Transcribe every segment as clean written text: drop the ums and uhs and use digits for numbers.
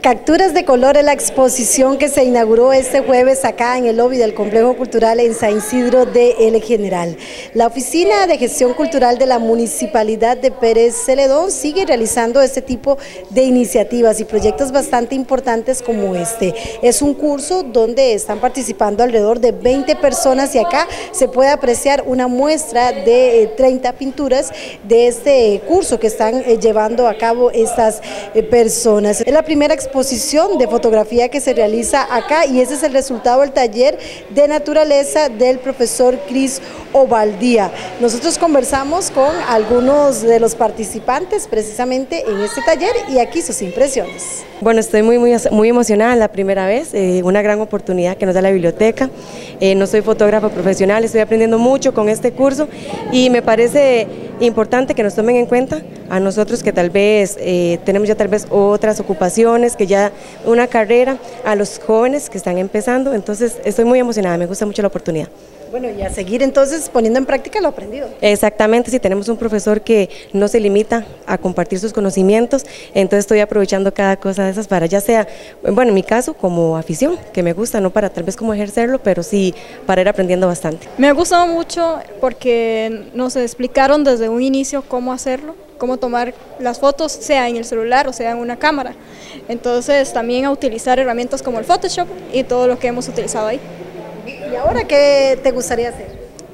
Capturas de color es la exposición que se inauguró este jueves acá en el lobby del Complejo Cultural en San Isidro de El General. La Oficina de Gestión Cultural de la Municipalidad de Pérez Celedón sigue realizando este tipo de iniciativas y proyectos bastante importantes como este. Es un curso donde están participando alrededor de 20 personas y acá se puede apreciar una muestra de 30 pinturas de este curso que están llevando a cabo estas personas. Es la primera exposición de fotografía que se realiza acá y ese es el resultado del taller de naturaleza del profesor Cris Ovaldía. Nosotros conversamos con algunos de los participantes precisamente en este taller y aquí sus impresiones. Bueno, estoy muy emocionada, la primera vez, una gran oportunidad que nos da la biblioteca. No soy fotógrafa profesional, estoy aprendiendo mucho con este curso y me parece importante que nos tomen en cuenta a nosotros que tal vez tenemos ya tal vez otras ocupaciones, que ya una carrera, a los jóvenes que están empezando, entonces estoy muy emocionada, me gusta mucho la oportunidad. Bueno, y a seguir entonces poniendo en práctica lo aprendido. Exactamente, si tenemos un profesor que no se limita a compartir sus conocimientos, entonces estoy aprovechando cada cosa de esas para ya sea, bueno, en mi caso como afición, que me gusta, no para tal vez como ejercerlo, pero sí para ir aprendiendo bastante. Me ha gustado mucho porque nos explicaron desde un inicio cómo hacerlo, cómo tomar las fotos, sea en el celular o sea en una cámara. Entonces también a utilizar herramientas como el Photoshop y todo lo que hemos utilizado ahí. ¿Y ahora qué te gustaría hacer?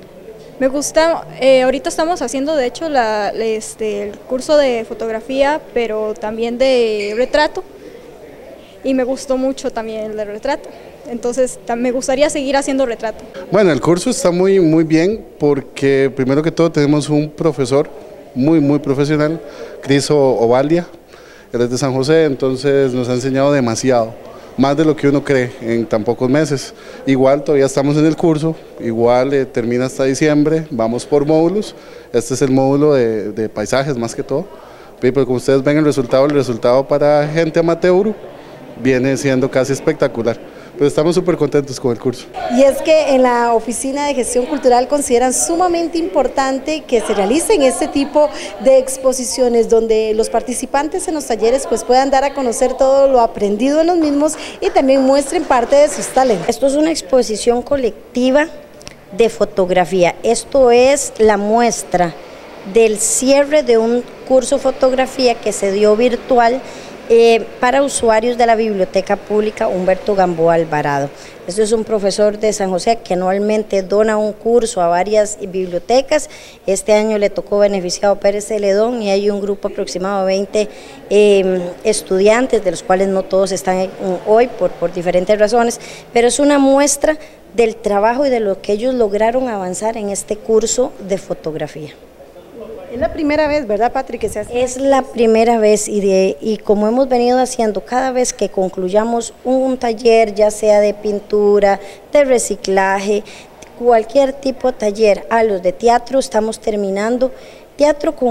Me gusta, ahorita estamos haciendo de hecho el curso de fotografía, pero también de retrato, y me gustó mucho también el de retrato, entonces me gustaría seguir haciendo retrato. Bueno, el curso está muy bien porque primero que todo tenemos un profesor muy profesional, Cris Ovaldía, él es de San José, entonces nos ha enseñado demasiado. Más de lo que uno cree en tan pocos meses. Igual todavía estamos en el curso, igual termina hasta diciembre, vamos por módulos, este es el módulo de paisajes más que todo, pero como ustedes ven el resultado para gente amateur viene siendo casi espectacular. Pero estamos súper contentos con el curso. Y es que en la Oficina de Gestión Cultural consideran sumamente importante que se realicen este tipo de exposiciones donde los participantes en los talleres pues puedan dar a conocer todo lo aprendido en los mismos y también muestren parte de sus talentos. Esto es una exposición colectiva de fotografía. Esto es la muestra del cierre de un curso de fotografía que se dio virtual para usuarios de la Biblioteca Pública Humberto Gamboa Alvarado. Este es un profesor de San José que anualmente dona un curso a varias bibliotecas. Este año le tocó beneficiado a Pérez Celedón y hay un grupo aproximado de 20 estudiantes, de los cuales no todos están hoy por diferentes razones, pero es una muestra del trabajo y de lo que ellos lograron avanzar en este curso de fotografía. Es la primera vez, ¿verdad, Patrick, que se hace? Es la primera vez y como hemos venido haciendo, cada vez que concluyamos un taller, ya sea de pintura, de reciclaje, cualquier tipo de taller, a los de teatro, estamos terminando teatro con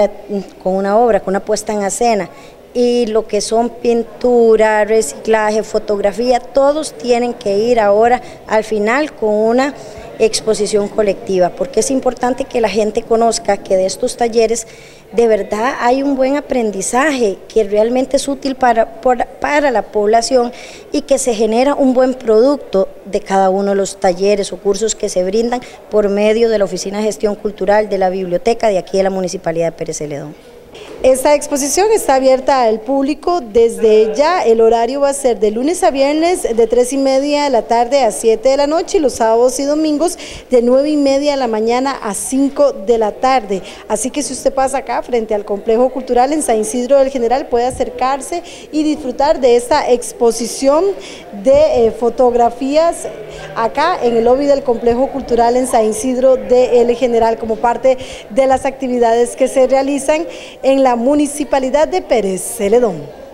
una puesta en escena. Y lo que son pintura, reciclaje, fotografía, todos tienen que ir ahora al final con una exposición colectiva, porque es importante que la gente conozca que de estos talleres de verdad hay un buen aprendizaje que realmente es útil para la población y que se genera un buen producto de cada uno de los talleres o cursos que se brindan por medio de la Oficina de Gestión Cultural de la Biblioteca de aquí de la Municipalidad de Pérez Celedón. Esta exposición está abierta al público desde ya, el horario va a ser de lunes a viernes de 3:30 de la tarde a 7 de la noche y los sábados y domingos de 9:30 de la mañana a 5 de la tarde. Así que si usted pasa acá frente al Complejo Cultural en San Isidro del General puede acercarse y disfrutar de esta exposición de fotografías acá en el lobby del Complejo Cultural en San Isidro del General como parte de las actividades que se realizan en la Municipalidad de Pérez Celedón.